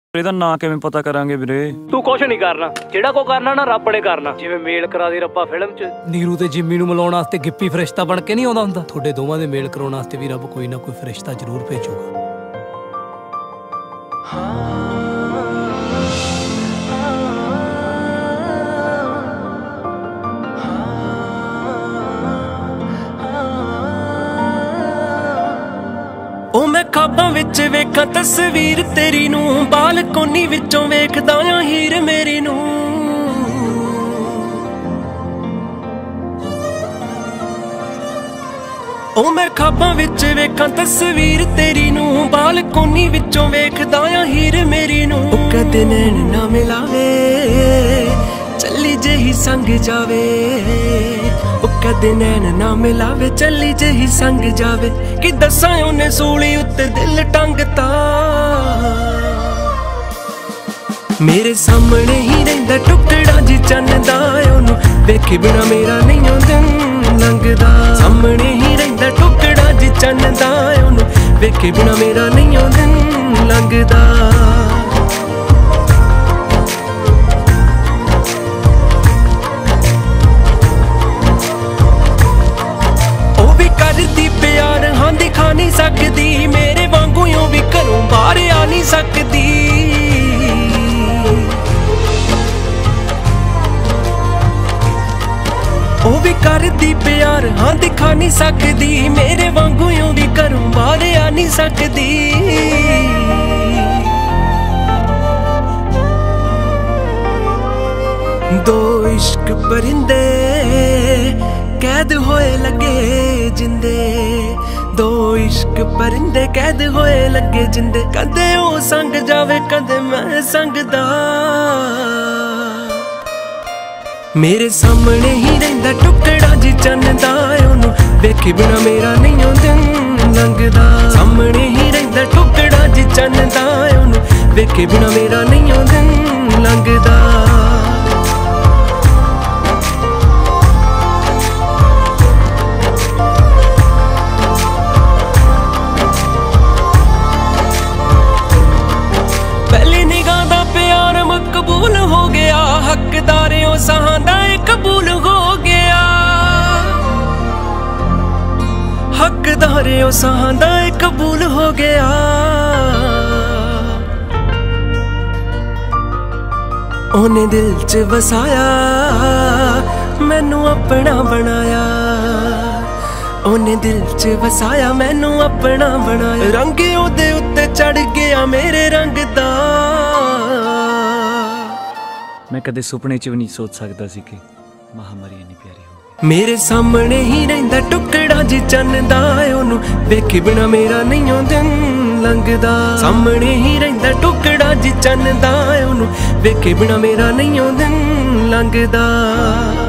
ਇਹਦਾ ਨਾਂ ਕਿਵੇਂ ਪਤਾ ਕਰਾਂਗੇ ਵੀਰੇ? ਤੂੰ ਕੁਛ ਨਹੀਂ ਕਰਨਾ, ਜਿਹੜਾ ਕੋ ਕਰਨਾ ਨਾ ਰੱਬ ਨੇ ਕਰਨਾ। ਜਿਵੇਂ ਮੇਲ ਕਰਾ ਦੇ ਰੱਬਾ ਫਿਲਮ 'ਚ ਨੀਰੂ ਤੇ ਜਿੰਮੀ ਨੂੰ ਮਿਲਾਉਣ ਵਾਸਤੇ ਗਿੱਪੀ ਫਰਿਸ਼ਤਾ ਬਣ ਕੇ ਨਹੀਂ ਆਉਂਦਾ ਹੁੰਦਾ। ਤੁਹਾਡੇ ਦੋਵਾਂ ਦੇ ਮੇਲ ਕਰਾਉਣ ਵਾਸਤੇ ਵੀ ਰੱਬ ਕੋਈ ਨਾ ਕੋਈ ਫਰਿਸ਼ਤਾ ਜ਼ਰੂਰ ਭੇਜੂਗਾ। ओ मैं खाबां विच वेखां तस्वीर तेरी नूं, बालकोनी विचों वेखदा आ हीर मेरी नूं। ओ मैं खाबां विच वेखां तस्वीर तेरी नूं, बालकोनी विचों वेखदा आ हीर मेरी नूं। ओ कदे नैन ना मिलावे चली जेही संग जावे, ओ कदे नैन ना मिलावे चली जेही संग जावे। कि दसां ओने सूली उत्ते दिल टंगता, मेरे सामने ही रहिंदा टुकड़ा जी चन्न दा, ओनू वेखे बिना मेरा नहीं दिन लंघदा। सामने ही रहिंदा टुकड़ा जी चन्न दा, ओनू वेखे बिना मेरा नहीं दिन लंघदा। दिखा नहीं सकती मेरे वांगू यूं भी घरों बाहर आ नहीं सकती। ओ भी करदी प्यार हाँ दिखा नहीं सकती, मेरे वांगू यूं भी घरों बाहर आ नहीं सकती। दो इश्क परिंदे कैद होए लगे जिंदे, दो इश्क परिंदे कैद होए लगे जिंदे। कदे ओ संग जावे कदे मैं संगदा, मेरे सामने ही रहिंदा टुकड़ा जी चन्न दा, ओनू वेखे बिना मेरा नहीं दिन लंघदा। सामने ही रहिंदा टुकड़ा जी चन्न दा, ओनू वेखे बिना मेरा नहीं दिन लंघदा। कबूल हो गया हकदारियों सहांदा कबूल हो गया, हकदारियों सहांदा कबूल हो गया। ओने दिल च वसाया मैनू अपना बनाया, ओने दिल च वसाया मैनू अपना बनाया। रंग ओदे उत्ते चढ़ गया मेरे रंग दा, मैं कदे सुपने च भी नहीं सोच सकता सी कि महामारी इन्नी प्यारी हो। मेरे सामने ही रहिंदा टुकड़ा जी चन्न दा, ओनू वेखे बिना मेरा नहीं दिन लंघदा। सामने ही रहिंदा टुकड़ा जी चन्न दा, ओनू वेखे बिना मेरा नहीं दिन लंघदा।